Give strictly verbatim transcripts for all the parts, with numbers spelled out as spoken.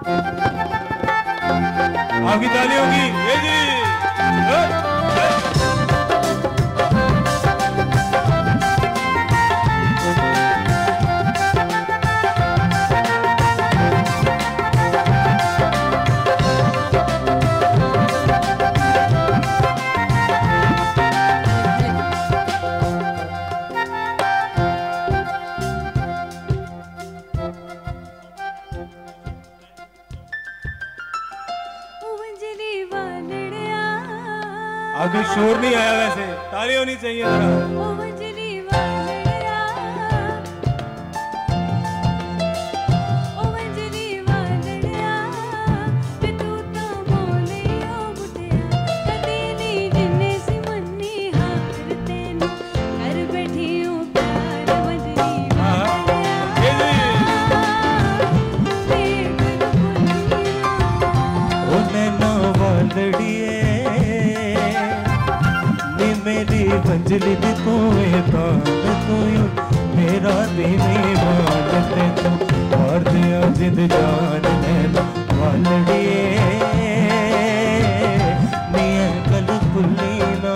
आपकी ताली होगी ये जी। अभी शोर नहीं आया, वैसे ताली होनी चाहिए जरा। मंजिल दी तू तान तू मेरा दीनी मानते तू और दिया जिद जान नैना वालड़िए निया कल पुल्ली ना।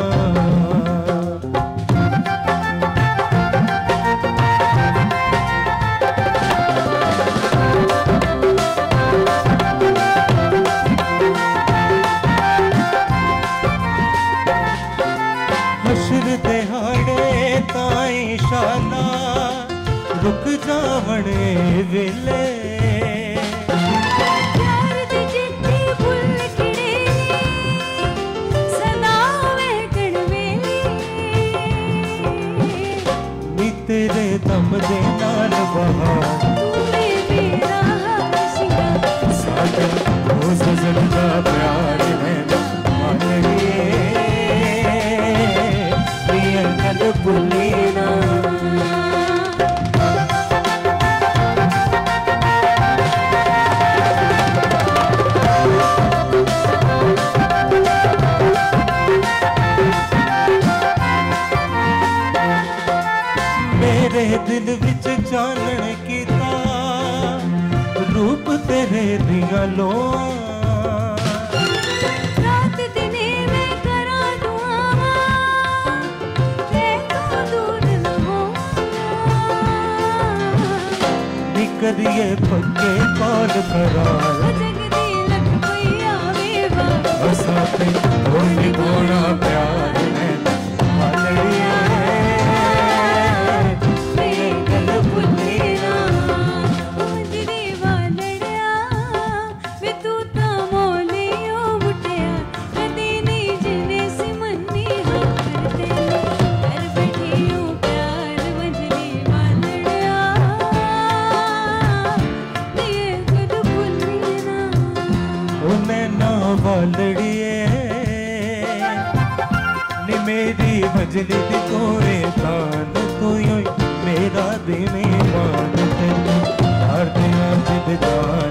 रुक जावणे वेले प्यार दी चिट्ठी भुल खिड़े सदा वेखण वेले नी तेरे दम दे नाल बहार तूने मेरा हाशिया साजन ओ सजन दा प्यार है मानड़िए निया कल पुल्ली ना। दिल विच जानन कीता रूप तेरे दिया लो रात दिने में करा दुआवा ते तू दूर न हो निकरिए पक्के कॉल करार जगदी लग कोई आवे बाबा साथे कोई बोना प्यार है मालड़िए मेरी मजली दी कोए तान तू मेरा दिने मान हर दिया जिद जान